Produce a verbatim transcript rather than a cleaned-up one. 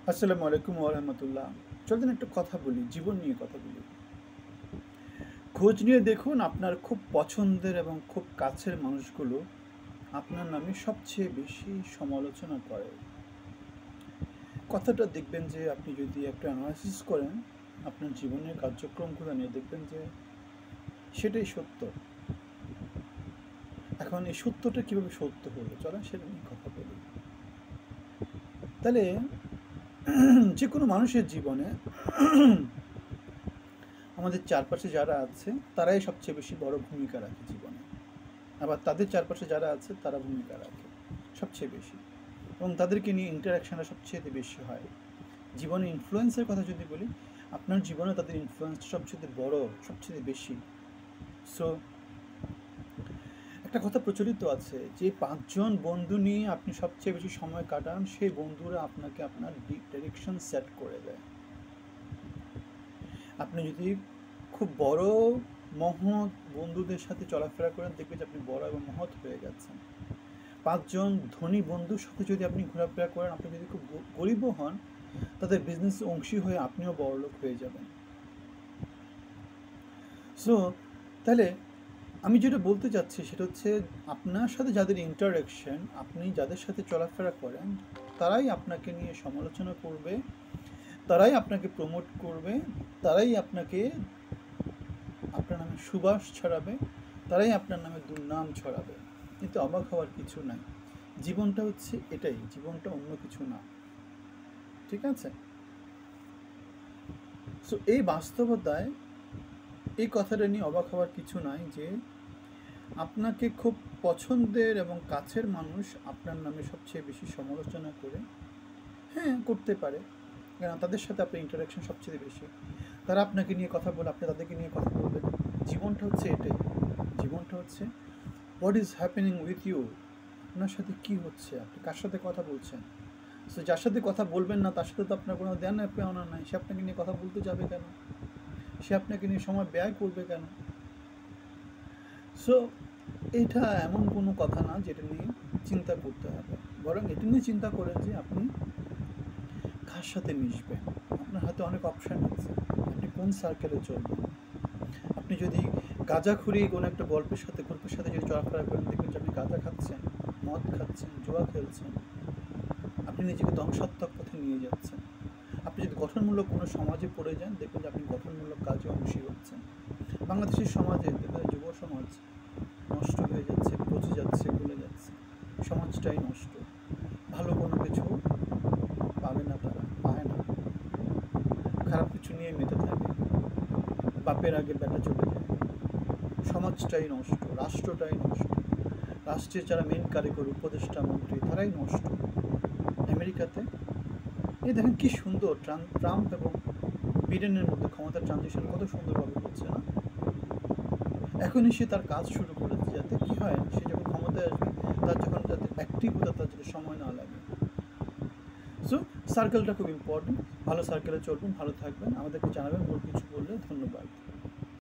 আসসালামু আলাইকুম ওয়া রাহমাতুল্লাহ। চলুন একটু কথা বলি, জীবন নিয়ে কথা বলি। খোঁজ নিয়ে দেখুন আপনার খুব পছন্দের এবং খুব কাছের মানুষগুলো আপনার নামে সবচেয়ে বেশি সমালোচনা করে। কথাটা দেখবেন যে আপনি যদি একটু অ্যানালাইসিস করেন আপনার জীবনের কার্যক্রমগুলো নিয়ে দেখবেন যে সেটাই সত্য। এখন এই সত্যটা কিভাবে সত্য হলো চলেন সেটা নিয়ে কথা বলি। তাহলে যে কোনো মানুষের জীবনে আমাদের চারপাশে যারা আছে তারাই সবচেয়ে বেশি বড় ভূমিকা রাখে জীবনে। আবার তাদের চারপাশে যারা আছে তারা ভূমিকা রাখে সবচেয়ে বেশি, এবং তাদেরকে নিয়ে ইন্টারাকশনটা সবচেয়ে বেশি হয়। জীবনে ইনফ্লুয়েন্সের কথা যদি বলি, আপনার জীবনে তাদের ইনফ্লুয়েন্সটা সবচেয়ে বড়, সবচেয়ে বেশি। সো একটা কথা প্রচলিত আছে যে পাঁচজন বন্ধু নিয়ে আপনি সবচেয়ে বেশি সময় কাটান, সেই বন্ধুরা আপনাকে আপনার ডিরেকশন সেট করে দেয়। আপনি যদি খুব বড় মহৎ বন্ধুদের সাথে চলাফেরা করেন দেখবেন যে আপনি বড় এবং মহৎ হয়ে গেছেন। পাঁচজন ধনী বন্ধুর সাথে যদি আপনি ঘোরাফেরা করেন, আপনি যদি খুব গরিবও হন, তাদের বিজনেস অংশী হয়ে আপনিও বড়লোক হয়ে যাবেন। সো তাহলে আমি যেটা বলতে চাচ্ছি সেটা হচ্ছে আপনার সাথে যাদের ইন্টারাকশন, আপনি যাদের সাথে চলাফেরা করেন, তারাই আপনাকে নিয়ে সমালোচনা করবে, তারাই আপনাকে প্রমোট করবে, তারাই আপনাকে আপনার নামে সুবাস ছড়াবে, তারাই আপনার নামে দুর্নাম ছড়াবে। কিন্তু অবাক হওয়ার কিছু নাই। জীবনটা হচ্ছে এটাই, জীবনটা অন্য কিছু না। ঠিক আছে? সো এই বাস্তবতায় এই কথাটা নিয়ে অবাক হওয়ার কিছু নাই যে আপনাকে খুব পছন্দের এবং কাছের মানুষ আপনার নামে সবচেয়ে বেশি সমালোচনা করে। হ্যাঁ, করতে পারে, কেন তাদের সাথে আপনার ইন্টারাকশন সবচেয়ে বেশি, তারা আপনাকে নিয়ে কথা বলে, আপনি তাদেরকে নিয়ে কথা বলবেন। জীবনটা হচ্ছে এটাই, জীবনটা হচ্ছে what is happening with you, আপনার সাথে কী হচ্ছে, আপনি কার সাথে কথা বলছেন। সো যার সাথে কথা বলবেন না তার সাথে তো আপনার কোনো দেন পাওনা নাই, সে আপনাকে নিয়ে কথা বলতে যাবে কেন, সে আপনাকে নিয়ে সময় ব্যয় করবে কেন। সো এটা এমন কোনো কথা না যেটা নিয়ে চিন্তা করতে হবে, বরং এটা নিয়ে চিন্তা করেন যে আপনি কার সাথে মিশবেন। আপনার হাতে অনেক অপশান আছে, আপনি কোন সার্কেলে চলবেন। আপনি যদি গাঁজাখুরি কোনো একটা গল্পের সাথে গল্পের সাথে যদি চলাফেরা করেন দেখবেন যে আপনি গাঁজা খাচ্ছেন, মদ খাচ্ছেন, জুয়া খেলছেন, আপনি নিজেকে ধ্বংসাত্মক পথে নিয়ে যাচ্ছেন। আপনি যদি গঠনমূলক কোনো সমাজে পড়ে যান দেখবেন যে আপনি গঠনমূলক কাজে অংশী হচ্ছেন। বাংলাদেশের সমাজে দেখবেন যুব সমাজ নষ্ট হয়ে যাচ্ছে, পচে যাচ্ছে, গলে যাচ্ছে, সমাজটাই নষ্ট। ভালো কোনো কিছু পাবে না, তারা পায় না, খারাপ কিছু নিয়ে মেতে থাকে, বাপের আগে বেটা চলে যায়, সমাজটাই নষ্ট, রাষ্ট্রটাই নষ্ট। রাষ্ট্রের যারা মেন কারিগর, উপদেষ্টা, মন্ত্রী, তারাই নষ্ট। আমেরিকাতে এই দেখেন কি সুন্দর ট্রাম্প এবং বিডেনের মধ্যে ক্ষমতার ট্রানজিশন কত সুন্দরভাবে হচ্ছে না। এখনই সে তার কাজ শুরু করেছে, যাতে কি হয়, সে যখন ক্ষমতায় আসবে তার যখন যাতে অ্যাক্টিভ হতে তার যাতে সময় না লাগে। সো সার্কেলটা খুব ইম্পর্টেন্ট, ভালো সার্কেলে চলবেন, ভালো থাকবেন, আমাদেরকে জানাবেন ভুল কিছু বললে। ধন্যবাদ।